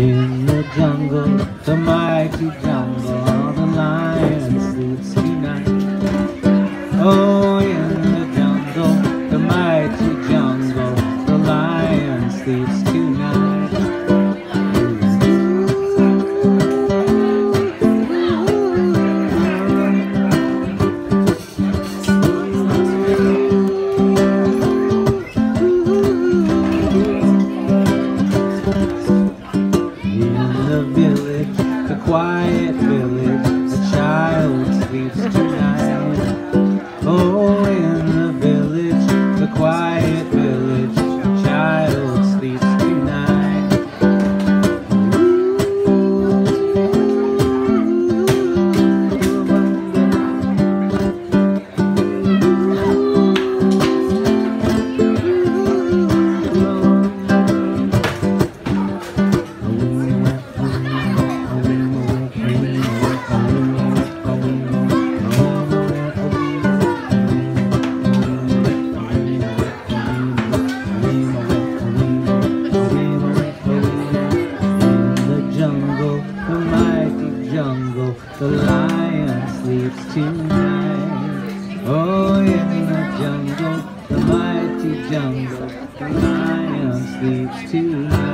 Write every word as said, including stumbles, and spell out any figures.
In the jungle, the mighty jungle, the lion sleeps tonight. Oh, in the jungle, the mighty jungle, the lion sleeps tonight. Quiet village, the child sleeps tonight. Oh, in the village, the quiet village, the child sleeps tonight. The lion sleeps tonight. Oh, in the jungle, the mighty jungle, the lion sleeps tonight.